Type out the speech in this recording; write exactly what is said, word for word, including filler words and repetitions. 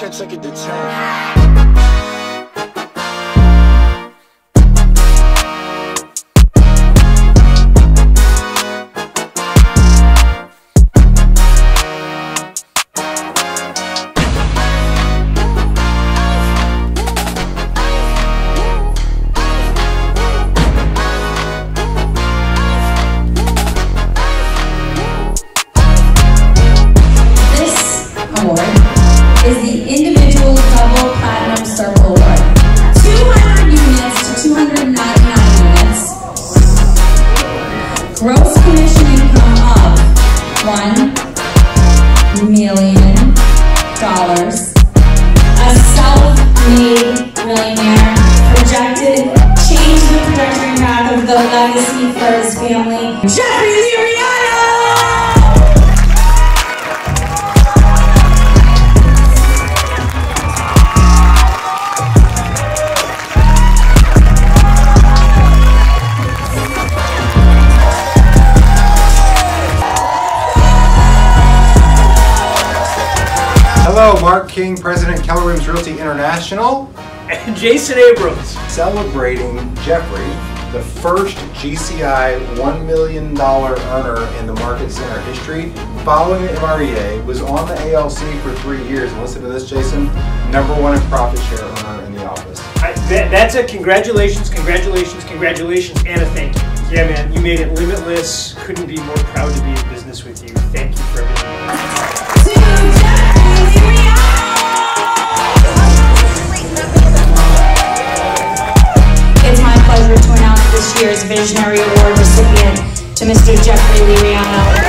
can take it to ten. Is the individual double platinum circle award. two hundred units to two hundred ninety-nine units. Gross commission income of one million dollars. A self-made millionaire. Projected, change the trajectory path of the legacy for his family. Jefri Liriano! Hello, Mark King, President, Keller Realty International. And Jason Abrams. Celebrating Jefri, the first G C I one million dollar earner in the Market Center history. Following the M R E A, was on the A L C for three years. And listen to this, Jason, number one in profit share earner in the office. I, that, that's a congratulations, congratulations, congratulations, and a thank you. Yeah, man, you made it limitless. Couldn't be more proud to be in business with you. Thank you for everything. To announce this year's Visionary Award recipient, to Mister Jefri J.